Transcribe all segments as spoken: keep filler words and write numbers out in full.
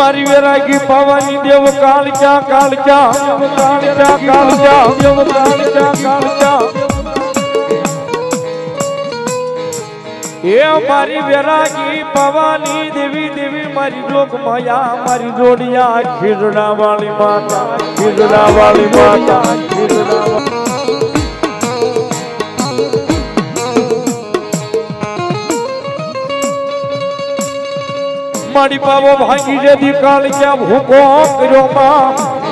मारी वैरागी पावानी देव कालचा कालचा कालचा कालचा देव कालचा कालचा ये मारी वैरागी पावानी देवी देवी मारी जोग माया मारी जोड़िया खिरड़ा वाली माता खिरड़ा वाली माता खिरड़ा मारी पावो भागी जदी काल क्या भूको करो मां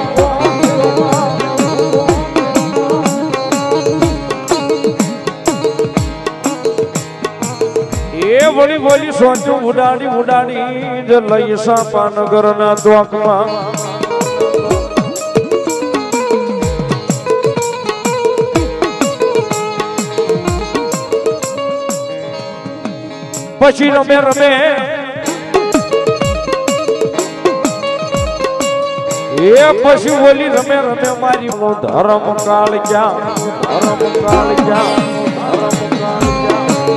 ये बोली बोली सोचू उडाड़ी उडाड़ी जो लई सापा नगर ना द्वाक मां पछी रमे रमे ये पशु बोली रमे रमे मारी वो धर्म काल क्या धर्म काल क्या धर्म काल क्या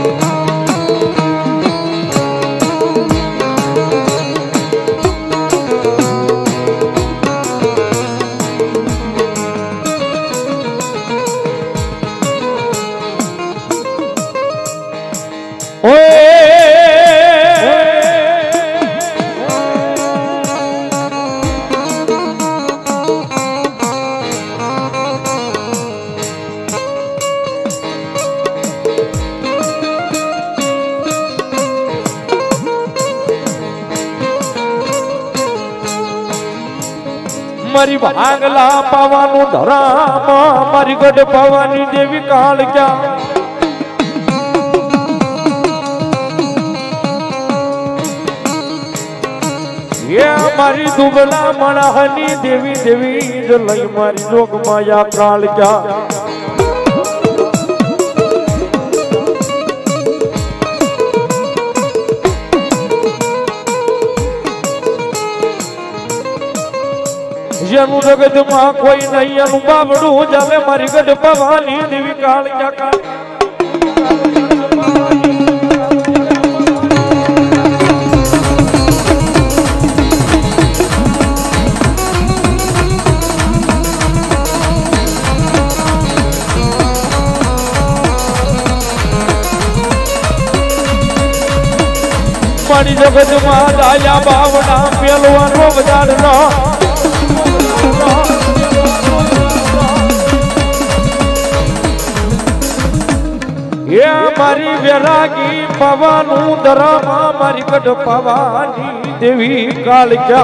मारी भागला पावानु धराम मारी गढ़ पावानी देवी काल क्या ये मारी दुबला मणहनी देवी देवी जो लई मारी जोग माया काल क्या जनु जगत मां कोई नहीं अनु बाबड़ू जाले मारी गढ़ पवानी देवी काल क्या काल मारी जगत मां दाया बावड़ा पेलवा रो बजार नो ये मारी वैरागी पवानु धरामा मारी गढ़ पवानी देवी काल क्या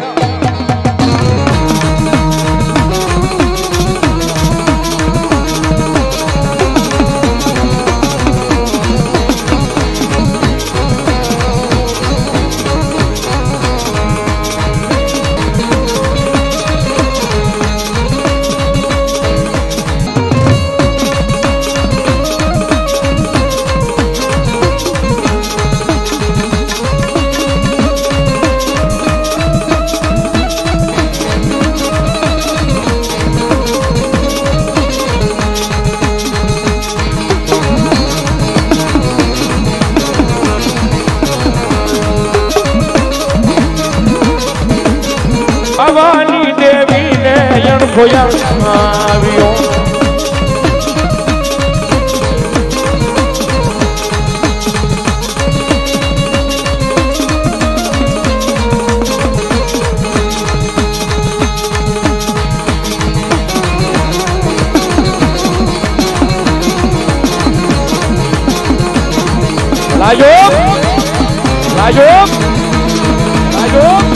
भवानी देवी ने यण खोया आवियो राजोग राजोग राजोग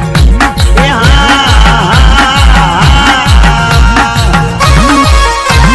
Yeah.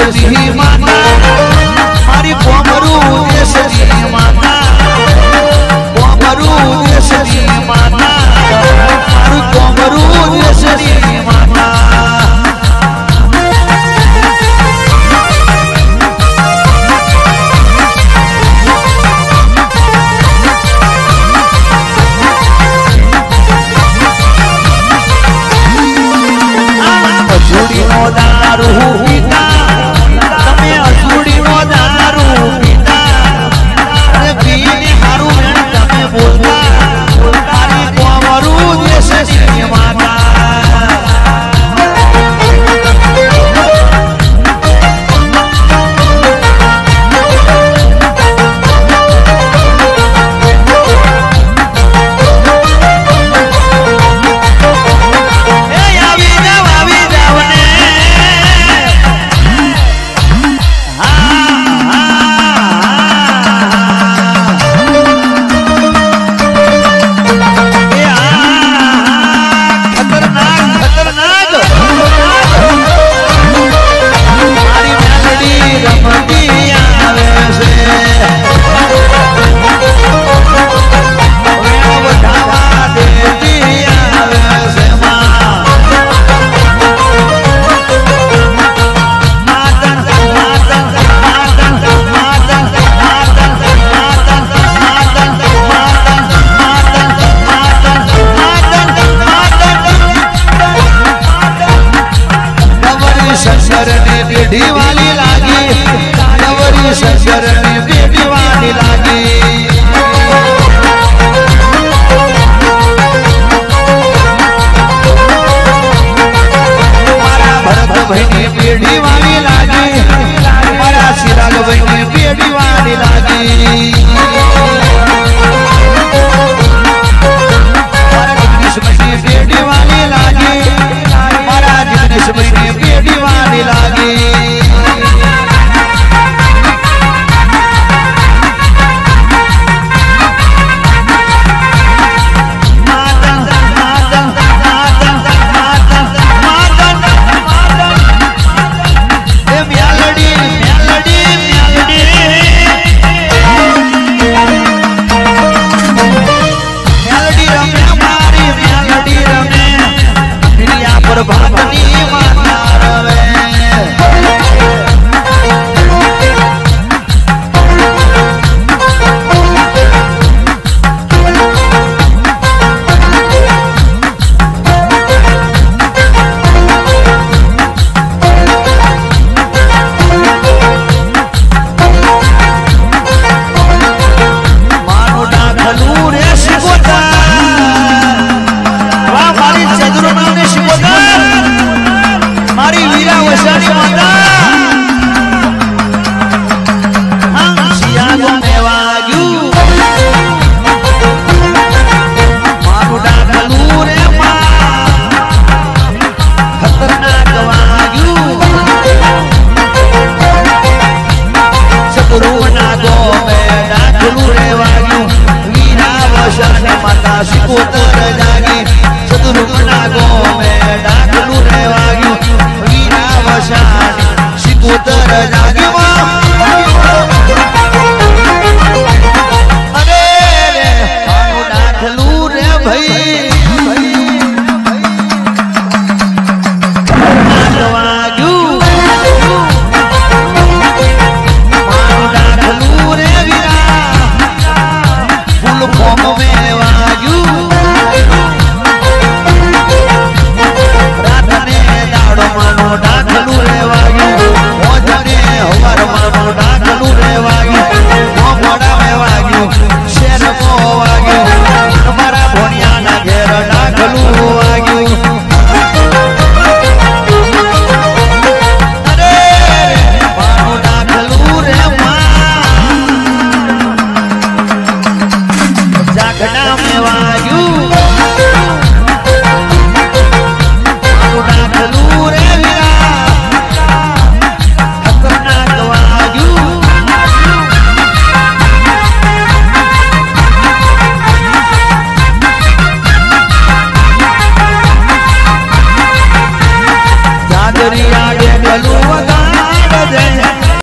દેશની માતા મારી કોમરું દેશની માતા કોમરું દેશની માતા મારું કોમરું દેશની માતા અસુડી નો દારૂ પીતા તમે અસુડી નો દારૂ પીતા અને પીને હારું વેણ તમે બોલતા તારી કોમરું દેશની માતા बेटी वाली लागी नवरी शंकर ने बेटी वाली लागी मारा भरत भाई ने बेटी वाली लागी मारा चिराग भाई ने बेटी वाली लागी मारा जगदीश भाई ने बेटी वाली लागी मारा जगदीश भाई ने बेटी वाली लागी दरिया के गलू